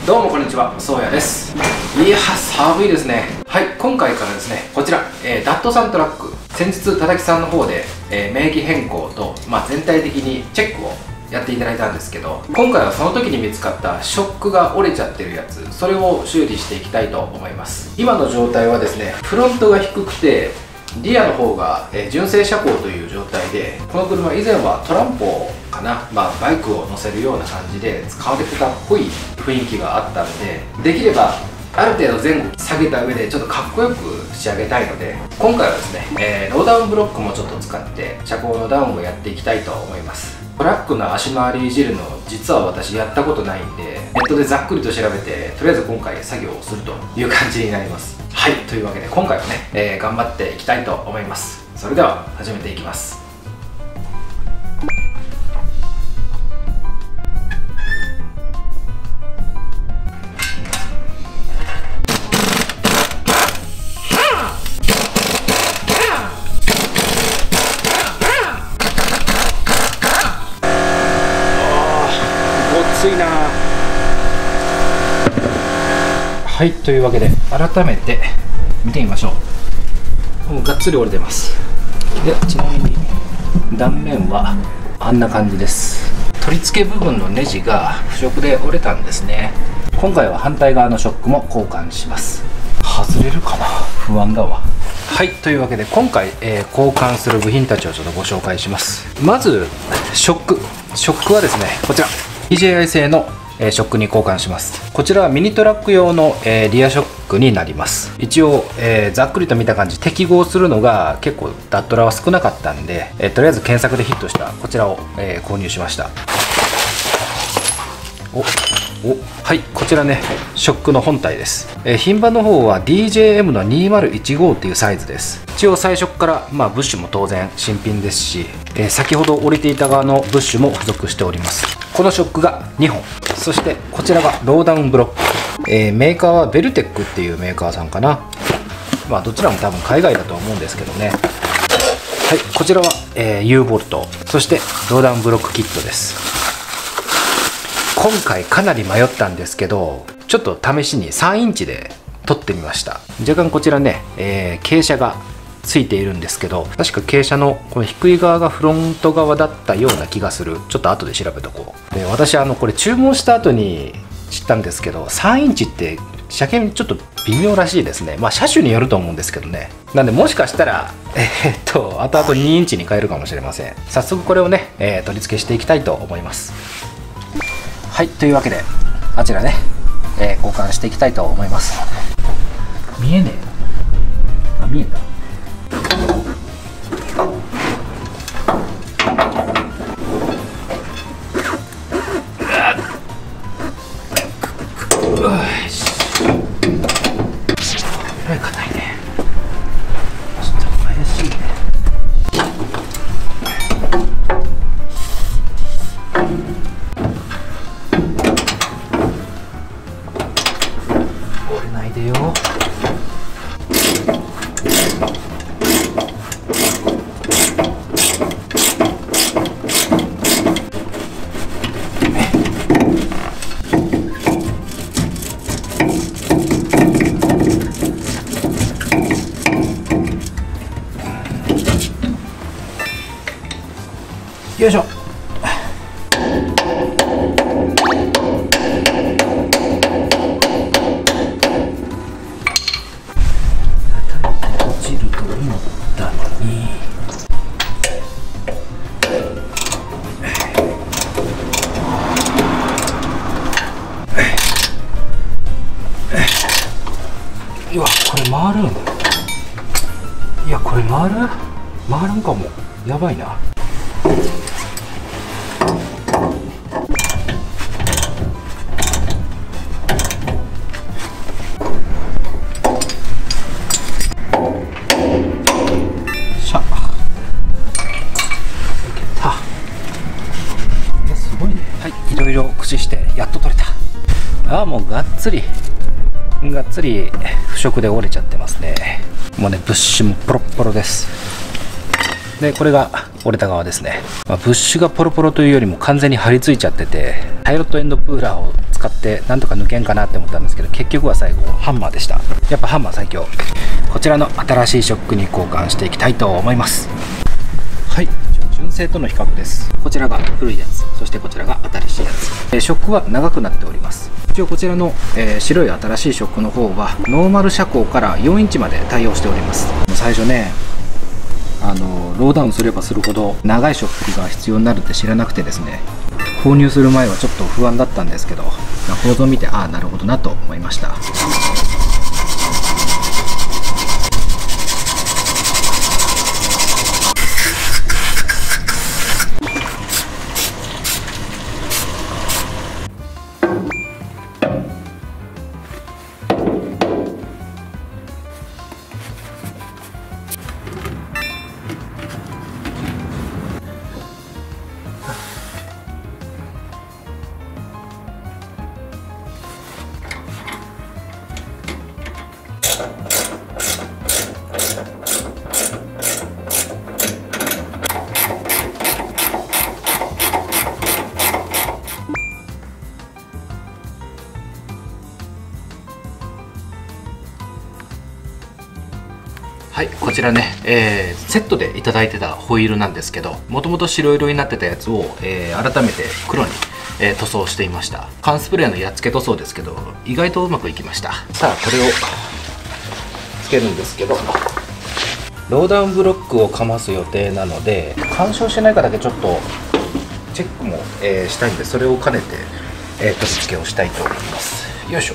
どうもこんにちは、そうやです。いや寒いですね。はい、今回からですね、こちら、ダットサントラック、先日たたきさんの方で、名義変更と、全体的にチェックをやっていただいたんですけど、今回はその時に見つかったショックが折れちゃってるやつ、それを修理していきたいと思います。今の状態はですね、フロントが低くてリアの方が、純正車高という状態で、この車以前はトランポかな、バイクを乗せるような感じで使われてたっぽい雰囲気があったので、できればある程度前後下げた上でちょっとかっこよく仕上げたいので、今回はですね、ローダウンブロックもちょっと使って車高のダウンをやっていきたいと思います。トラックの足回りいじるの実は私やったことないんで、ネットでざっくりと調べてとりあえず今回作業をするという感じになります。はい、というわけで今回はね、頑張っていきたいと思います。それでは始めていきます。暑いな。はい、というわけで改めて見てみましょう。もうがっつり折れてます。でちなみに断面はあんな感じです。取り付け部分のネジが腐食で折れたんですね。今回は反対側のショックも交換します。外れるかな、不安だわ。はい、というわけで今回、交換する部品たちをちょっとご紹介します。まずショックはですね、こちら DJI 製のショックに交換します。こちらはミニトラック用のリアショックになります。一応ざっくりと見た感じ適合するのが結構ダットラは少なかったんで、とりあえず検索でヒットしたこちらを購入しました。はい、こちらねショックの本体です。品番の方は DJM の2015っていうサイズです。一応最初からブッシュも当然新品ですし、先ほど降りていた側のブッシュも付属しております。このショックが2本、そしてこちらがローダウンブロック、メーカーはベルテックっていうメーカーさんかな。どちらも多分海外だと思うんですけどね。はい、こちらは、U ボルト、そしてローダウンブロックキットです。今回かなり迷ったんですけど、ちょっと試しに3インチで撮ってみました。若干こちらね、傾斜がついているんですけど、確か傾斜のこの低い側がフロント側だったような気がする。ちょっと後で調べとこう。で、私これ注文した後に知ったんですけど、3インチって車検ちょっと微妙らしいですね。車種によると思うんですけどね。なんでもしかしたら後々2インチに変えるかもしれません。早速これをね、取り付けしていきたいと思います。はい、というわけであちらね、交換していきたいと思います。見えねえ。見えた。硬いね。ちょっと怪しいね。折れないでよ。よいしょ。落ちると思ったのに。うわ、これ回るん。いや、これ回るんかも。やばいな。いろいろ駆使してやっと取れた。もうがっつり腐食で折れちゃってますね。もうね、ブッシュもポロッポロです。でこれが折れた側ですね。ブッシュがポロポロというよりも完全に張り付いちゃってて、パイロットエンドプーラーを使使ってなんとか抜けんかなって思ったんですけど、結局は最後ハンマーでした。やっぱハンマー最強。こちらの新しいショックに交換していきたいと思います。はい、純正との比較です。こちらが古いやつ、そしてこちらが新しいやつ。ショックは長くなっております。一応こちらの、白い新しいショックの方はノーマル車高から4インチまで対応しております。最初ね、ローダウンすればするほど長いショックが必要になるって知らなくてですね、購入する前はちょっと不安だったんですけど、構造を見て、ああなるほどなと思いました。はい、こちらね、セットでいただいてたホイールなんですけど、もともと白色になってたやつを、改めて黒に、塗装していました。缶スプレーのやっつけ塗装ですけど、意外とうまくいきました。さあこれをつけるんですけど、ローダウンブロックをかます予定なので、干渉しないかだけちょっとチェックも、したいんで、それを兼ねて、取り付けをしたいと思います。よいしょ。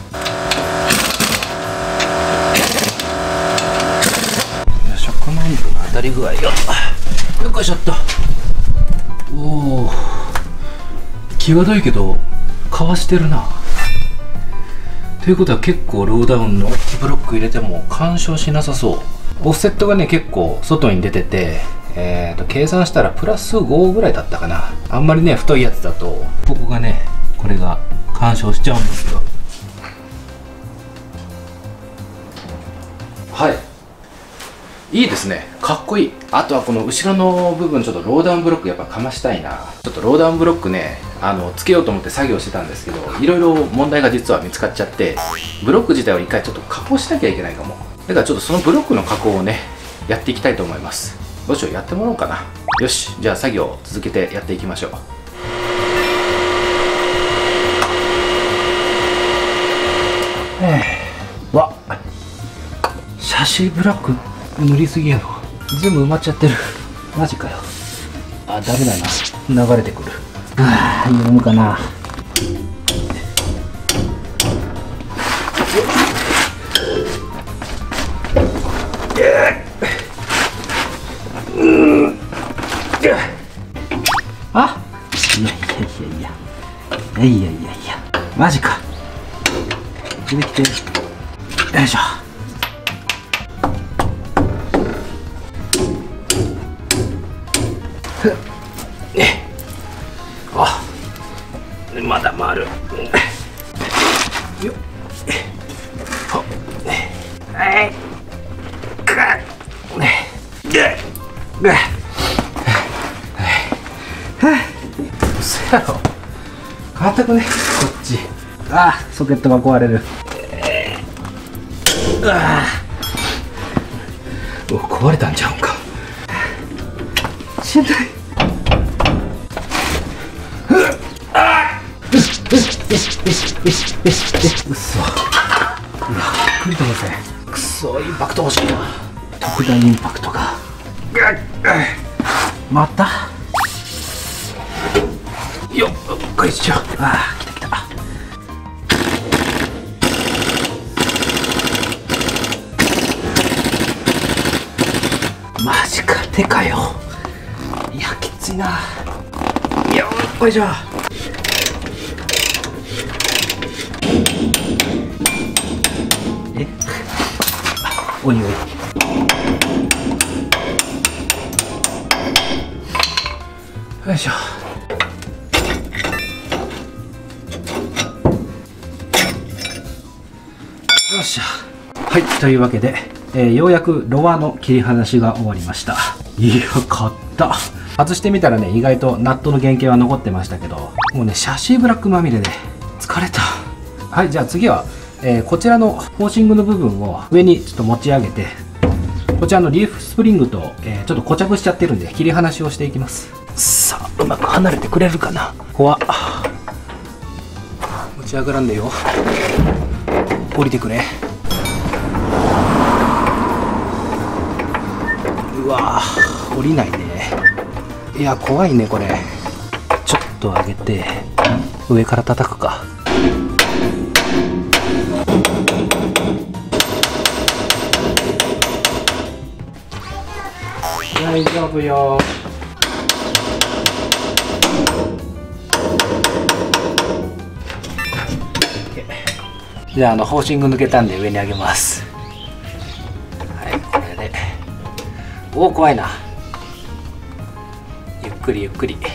この当たり具合よっこいしょっと。おお、際どいけどかわしてるな。ということは結構ローダウンのブロック入れても干渉しなさそう。オフセットがね結構外に出てて、計算したらプラス5ぐらいだったかな。あんまりね太いやつだとここがね、これが干渉しちゃうんですよ。はい、いいですね、かっこいい。あとはこの後ろの部分、ちょっとローダウンブロックやっぱかましたいな。ちょっとローダウンブロックね、つけようと思って作業してたんですけど、いろいろ問題が実は見つかっちゃって、ブロック自体を一回ちょっと加工しなきゃいけないかも。だからちょっとそのブロックの加工をね、やっていきたいと思います。どうしよう、やってもらおうかな。よし、じゃあ作業を続けてやっていきましょう。わっ、シャシーブラック塗りすぎやろ。全部埋まっちゃってる。マジかよ。あ、ダメだな、流れてくる。はあ、読むかな。あ、いやマジか。出てきてる。よいしょ。あ、まだ回る。よっ、はい、嘘やろ、硬くねこっち。あ、ソケットが壊れる。お、壊れたんちゃうんか。しんどい。うそ、びっくりとません。くそ、インパクト欲しいな。特大インパクトが。またよっこいしょ。ああ、来た来た。マジか、でかよ。いや、きついな。よっこいしょ。おいおい。よいしょ。よっしゃ。はい、というわけで、ようやくロワの切り離しが終わりました。いや、買った。外してみたらね、意外とナットの原型は残ってましたけど、もうね、シャシーブラックまみれで疲れた。はい、じゃあ次は、こちらのフォーシングの部分を上にちょっと持ち上げて、こちらのリーフスプリングと、ちょっと固着しちゃってるんで切り離しをしていきます。さあ、うまく離れてくれるかな。ここは持ち上がらんでよ。降りてくれ。うわー、降りないね。いや、怖いねこれ。ちょっと上げて上から叩くか。大丈夫よ。じゃあ、フォーシング抜けたんで上に上げます。はい、これで。おお、怖いな。ゆっくりゆっくり。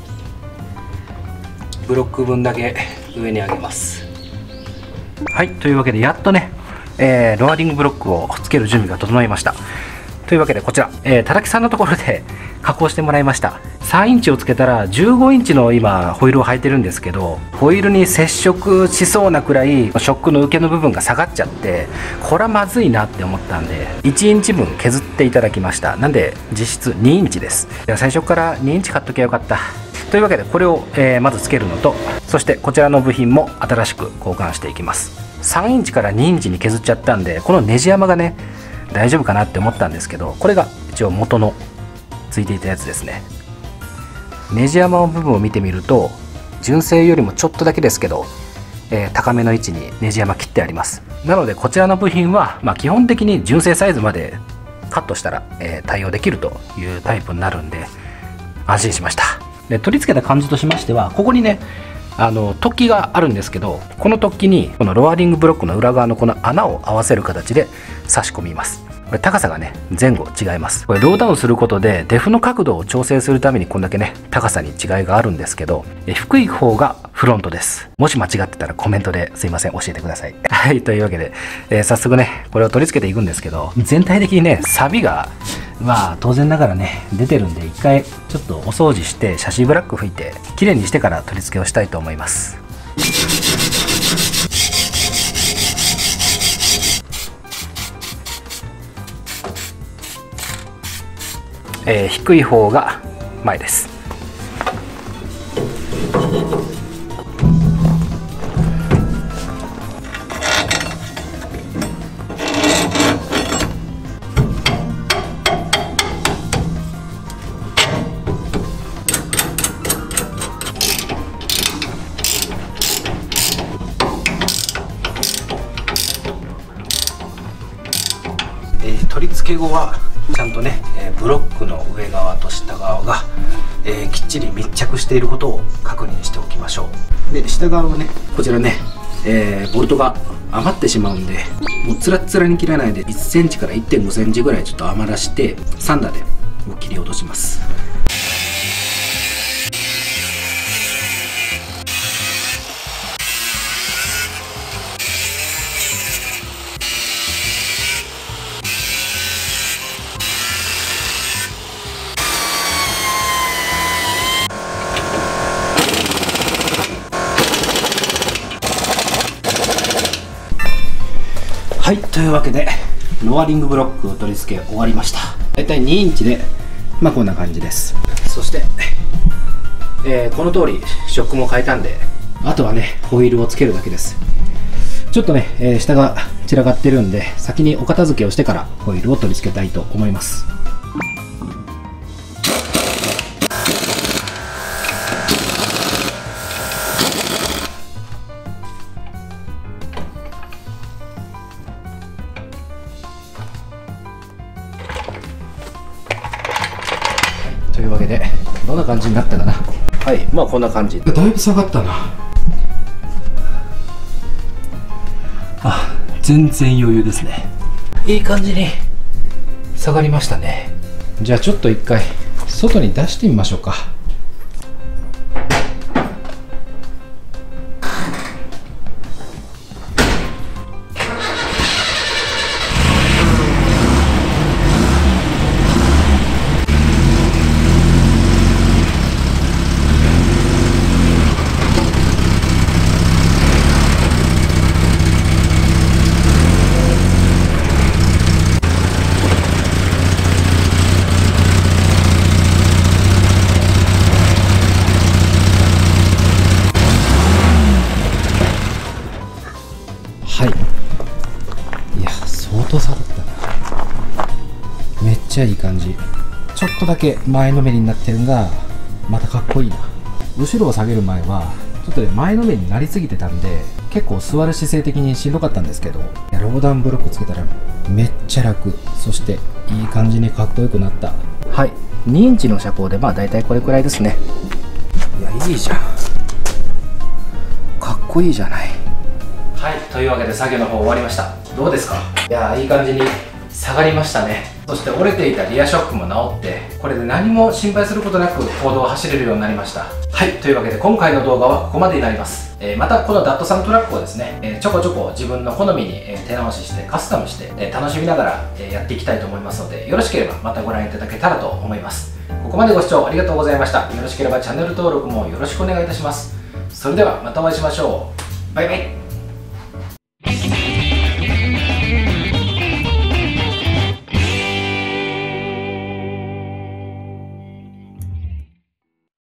ブロック分だけ上に上げます。はい、というわけでやっとね、ロアリングブロックをつける準備が整いました。というわけでこちら、たたきさんのところで加工してもらいました。3インチをつけたら15インチの今ホイールを履いてるんですけど、ホイールに接触しそうなくらいショックの受けの部分が下がっちゃって、これはまずいなって思ったんで1インチ分削っていただきました。なんで実質2インチです。最初から2インチ買っときゃよかった。というわけでこれを、まずつけるのと、そしてこちらの部品も新しく交換していきます。3インチから2インチに削っちゃったんで、このネジ山がね大丈夫かなって思ったんですけど、これが一応元のついていたやつですね。ネジ山の部分を見てみると、純正よりもちょっとだけですけど、高めの位置にネジ山切ってあります。なのでこちらの部品は、基本的に純正サイズまでカットしたら、対応できるというタイプになるんで安心しました。で、取り付けた感じとしましては、ここにね突起があるんですけど、この突起にこのロアリングブロックの裏側のこの穴を合わせる形で差し込みます。これ高さがね前後違います。これローダウンすることでデフの角度を調整するためにこんだけね高さに違いがあるんですけど、低い方がフロントです。もし間違ってたらコメントですいません、教えてください。はい、というわけで、早速ねこれを取り付けていくんですけど、全体的にね錆が当然ながらね出てるんで、一回ちょっとお掃除してシャシーブラック拭いてきれいにしてから取り付けをしたいと思います。低い方が前です。取り付け後はちゃんとね、ブロックの上側と下側が、きっちり密着していることを確認しておきましょう。で、下側はねこちらね、ボルトが余ってしまうんで、もうつらつらに切らないで1センチから1.5センチぐらいちょっと余らしてサンダーでもう切り落とします。はい、というわけでロアリングブロックを取り付け終わりました。だいたい2インチでこんな感じです。そして、この通りショックも変えたんで、あとはねホイールをつけるだけです。ちょっとね、下が散らかってるんで先にお片付けをしてからホイールを取り付けたいと思います。というわけでどんな感じになったかな。はい、こんな感じ。だいぶ下がったな。全然余裕ですね。いい感じに下がりましたね。じゃあちょっと一回外に出してみましょうか。 はい、いや相当下がったな。めっちゃいい感じ。ちょっとだけ前のめりになってるのがまたかっこいいな。後ろを下げる前はちょっとね前のめりになりすぎてたんで結構座る姿勢的にしんどかったんですけど、ローダウンブロックつけたらめっちゃ楽、そしていい感じにかっこよくなった。はい、2インチの車高でまあ大体これくらいですね。いやいいじゃん、かっこいいじゃない。はい、というわけで作業の方終わりました。どうですか？いやいい感じに下がりましたね。そして折れていたリアショックも直って、これで何も心配することなく公道を走れるようになりました。はい、というわけで今回の動画はここまでになります。またこのダットサントラックをですね、ちょこちょこ自分の好みに手直ししてカスタムして楽しみながらやっていきたいと思いますので、よろしければまたご覧いただけたらと思います。ここまでご視聴ありがとうございました。よろしければチャンネル登録もよろしくお願いいたします。それではまたお会いしましょう。バイバイ。